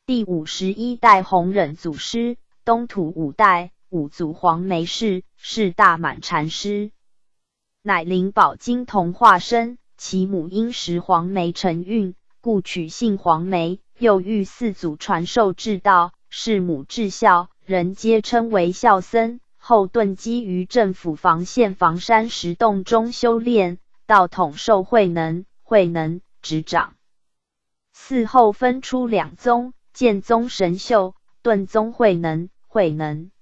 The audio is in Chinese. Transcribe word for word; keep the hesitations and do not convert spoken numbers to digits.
第五十一代弘忍祖师，东土五代五祖黄梅氏，是大满禅师，乃灵宝金童化身，其母因食黄梅承运，故取姓黄梅，又遇四祖传授至道，是母至孝，人皆称为孝僧。后遁基于政府防县房山石洞中修炼，到统授慧能，慧能执掌。嗣后分出两宗，建宗神秀，遁宗慧能，慧能